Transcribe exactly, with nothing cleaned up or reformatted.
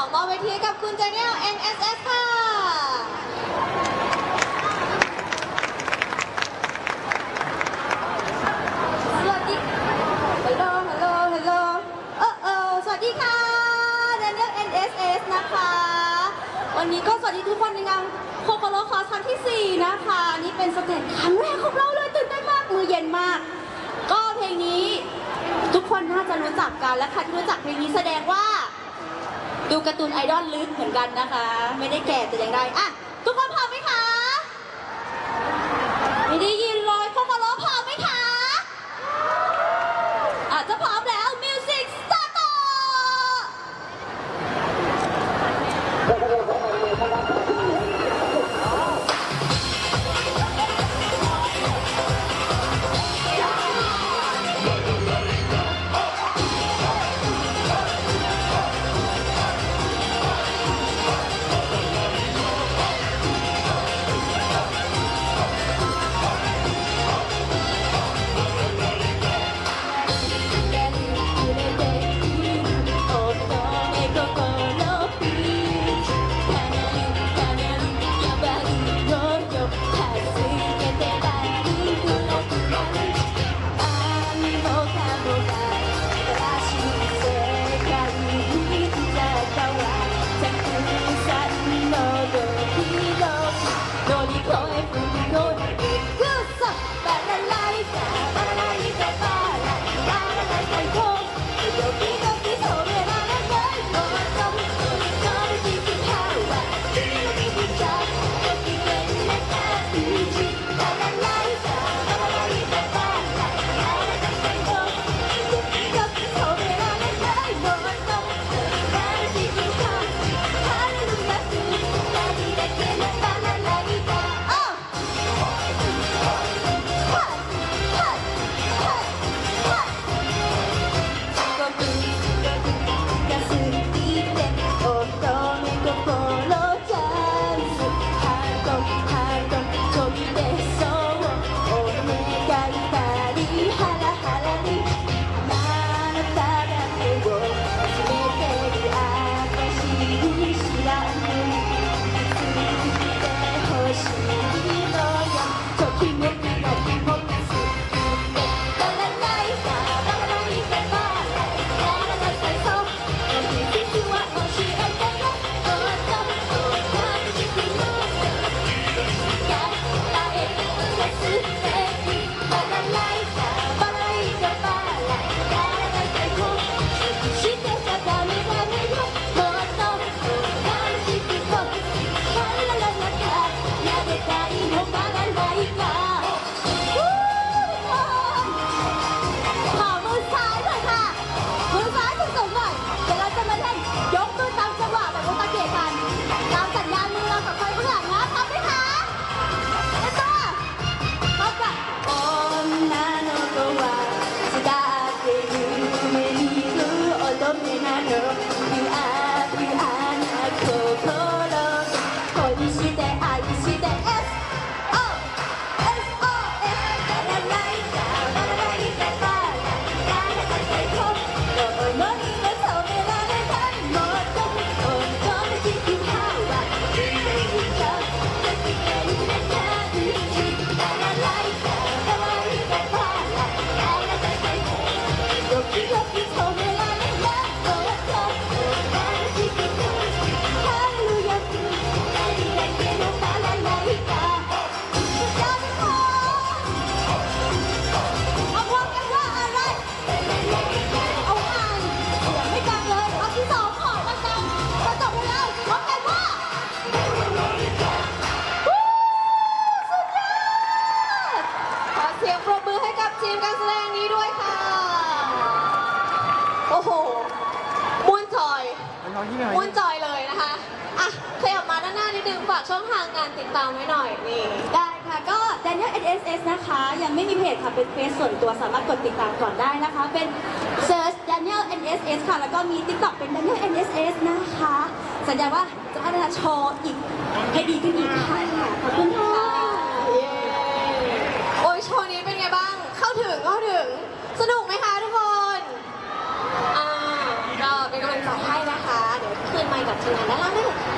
มอบเวทีกับคุณเจเนียล เอ็น เอส เอส ค่ะสวัสดีฮัลโหลฮัลโหลฮัลโหลเออเออสวัสดีค่ะเจเนียล เอ็น เอส เอส นะคะวันนี้ก็สวัสดีทุกคนในงานโคโคโรคอร์สครั้งที่สี่นะคะนี่เป็นสเตจครั้งแรกของเราเลยตื่นเต้นมากมือเย็นมากก็เพลงนี้ทุกคนน่าจะรู้จักกันและใครที่รู้จักเพลงนี้แสดงว่าดูการ์ตูนไอดอลลึกเหมือนกันนะคะไม่ได้แก่แต่อย่างใดอ่ะทุกคนพร้อมไหมคะไม่ได้ยินเลยโคโคโรพร้อมไหมคะอาจจะพร้อมแล้วมิวสิกสตาร์ทมุ่นจอยเลยนะคะอ่ะขยับมาด้านหน้านิดนึงฝากช่องทางการติดตามไว้หน่อยนี่ได้ค่ะก็ Daniel เอ็น เอส เอส นะคะยังไม่มีเพจค่ะเป็นเฟซส่วนตัวสามารถกดติดตามก่อนได้นะคะเป็น Search Daniel เอ็น เอส เอส ค่ะแล้วก็มี TikTok เป็น Daniel เอ็น เอส เอส นะคะสัญญาว่าจะพัฒนาโชว์อีกให้ดีขึ้นอีกค่ะขอบคุณค่ะโอ้ยโชว์นี้เป็นไงบ้างเข้าถึงเข้าถึงสนุกไหมคะทุกคนอ่าก็เป็นกำลังใจให้นะคะเดี๋ยวขึ้นมากับทีมงานด้านล่างได้เลย